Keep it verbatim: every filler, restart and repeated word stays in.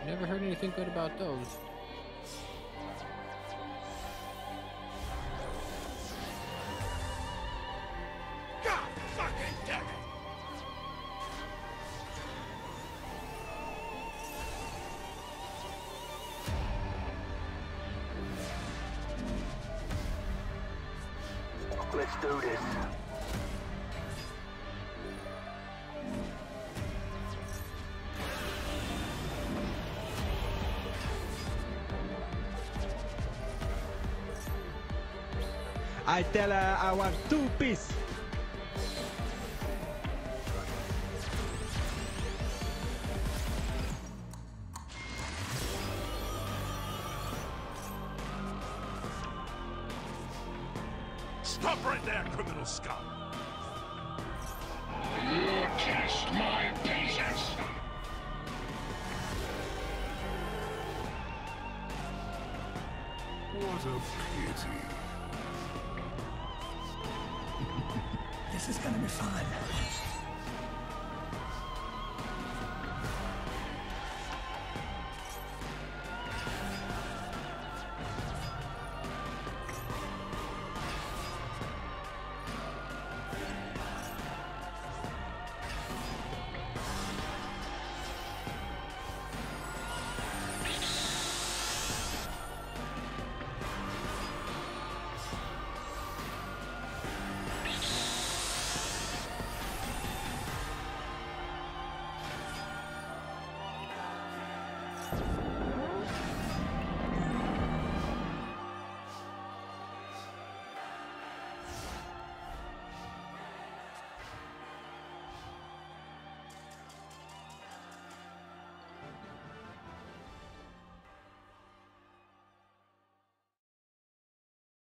Never heard anything good about those. God fucking damn it! Let's do this. I tell her I want two piece. Stop right there, criminal scum! You test my patience. What a pity. This is gonna be fun.